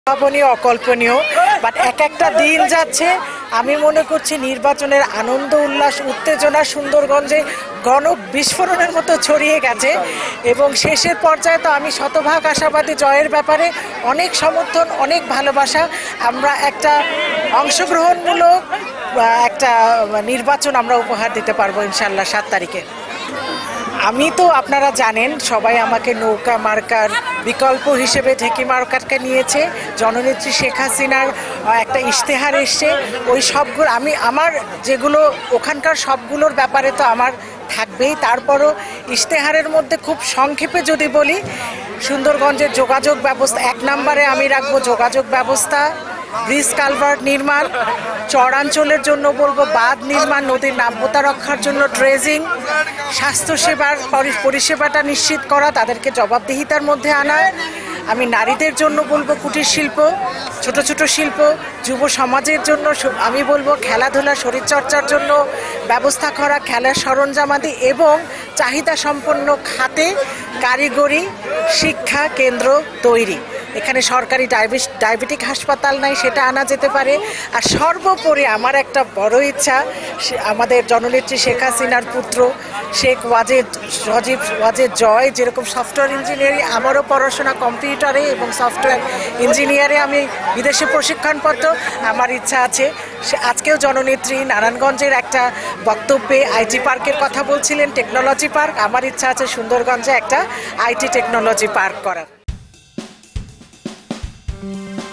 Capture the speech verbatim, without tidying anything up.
অভাবনীয়, অকল্পনীয়। বাট এক একটা দিন যাচ্ছে, আমি মনে করছি নির্বাচনের আনন্দ উল্লাস উত্তেজনা সুন্দরগঞ্জে গণ বিস্ফোরণের মতো ছড়িয়ে গেছে এবং শেষের পর্যায়ে তো আমি শতভাগ আশাবাদী জয়ের ব্যাপারে। অনেক সমর্থন, অনেক ভালোবাসা। আমরা একটা অংশগ্রহণমূলক একটা নির্বাচন আমরা উপহার দিতে পারবো ইনশাল্লাহ সাত তারিখে। আমি তো আপনারা জানেন সবাই আমাকে নৌকা মার্কার বিকল্প হিসেবে ঢেকি মার্কারকে নিয়েছে। জননেত্রী শেখ হাসিনার একটা ইশতেহার এসছে, ওই সবগুলো আমি আমার যেগুলো ওখানকার সবগুলোর ব্যাপারে তো আমার থাকবেই। তারপরও ইশতেহারের মধ্যে খুব সংক্ষেপে যদি বলি, সুন্দরগঞ্জের যোগাযোগ ব্যবস্থা এক নম্বরে আমি রাখবো। যোগাযোগ ব্যবস্থা, ব্রিজ কালভার্ট নির্মাণ, চরাঞ্চলের জন্য বলবো বাঁধ নির্মাণ, নদীর নাব্যতা রক্ষার জন্য ড্রেজিং, স্বাস্থ্যসেবার পরিষেবাটা নিশ্চিত করা, তাদেরকে জবাবদিহিতার মধ্যে আনা। আমি নারীদের জন্য বলবো কুটির শিল্প, ছোট ছোট শিল্প, যুব সমাজের জন্য আমি বলবো খেলাধুলা শরীরচর্চার জন্য ব্যবস্থা করা, খেলার সরঞ্জামাদি এবং চাহিদা সম্পন্ন খাতে কারিগরি শিক্ষা কেন্দ্র তৈরি। এখানে সরকারি ডায়াবেটিক হাসপাতাল নাই, সেটা আনা যেতে পারে। আর সর্বোপরি আমার একটা বড় ইচ্ছা, আমাদের জননেত্রী শেখ হাসিনার পুত্র শেখ ওয়াজেদ সজীব ওয়াজেদ জয় যেরকম সফটওয়্যার ইঞ্জিনিয়ারিং, আমারও পড়াশোনা কম্পিউটারে এবং সফটওয়্যার ইঞ্জিনিয়ারে, আমি বিদেশে প্রশিক্ষণপত্র। আমার ইচ্ছা আছে, আজকেও জননেত্রী নারায়ণগঞ্জের একটা বক্তব্যে আইটি পার্কের কথা বলছিলেন, টেকনোলজি পার্ক। আমার ইচ্ছা আছে সুন্দরগঞ্জে একটা আইটি টেকনোলজি পার্ক করার।